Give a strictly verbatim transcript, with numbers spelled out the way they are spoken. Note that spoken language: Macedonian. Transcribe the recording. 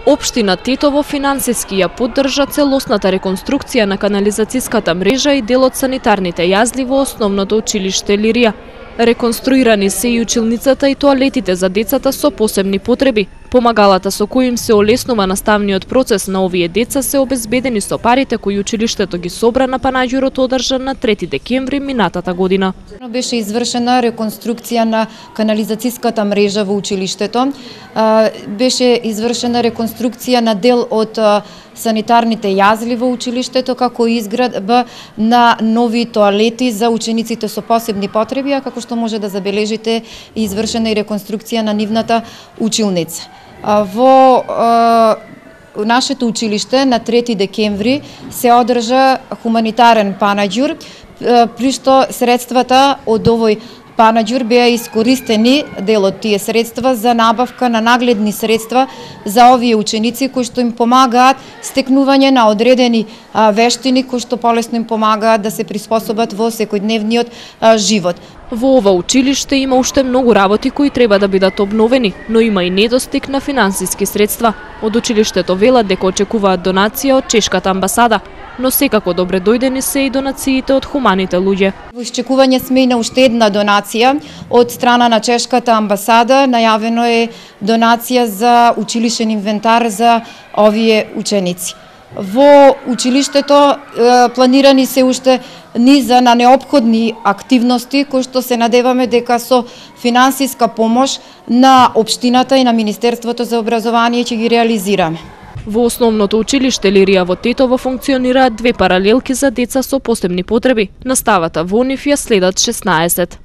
Општина Тетово финансиски ја поддржа целосната реконструкција на канализацијската мрежа и дел од санитарните јазли во основното училиште Лирија. Реконструирани се и училницата и тоалетите за децата со посебни потреби. Помагалата со кои им се олеснува наставниот процес на овие деца се обезбедени со парите кои училиштето ги собра на панаѓурот одржан на трети декември минатата година. Беше извршена реконструкција на канализацијската мрежа во училиштето. Беше извршена реконструкција на дел од санитарните јазли во училиштето, како изградба на нови тоалети за учениците со посебни потреби, а како што може да забележите, извршена и реконструкција на нивната училница. Во нашето училиште на трети декември се одржа хуманитарен панаѓур, при што средствата од овој панаѓур беа искористени, дел од тие средства, за набавка на нагледни средства за овие ученици кои што им помагаат стекнување на одредени вештини кои што полесно им помагаат да се приспособат во секојдневниот живот. Во ова училиште има уште многу работи кои треба да бидат обновени, но има и недостиг на финансиски средства. Од училиштето велат дека очекуваат донација од чешката амбасада, но секако добре дојдени се и донациите од хуманите луѓе. Во исчекување сме и на уште една донација од страна на чешката амбасада. Најавено е донација за училишен инвентар за овие ученици. Во училиштето планирани се уште низа на неопходни активности кои што се надеваме дека со финансиска помош на општината и на Министерството за образование ќе ги реализираме. Во основното училиште Лирија во Тетово функционираат две паралелки за деца со посебни потреби. Наставата во нив ја следат шеснаесет.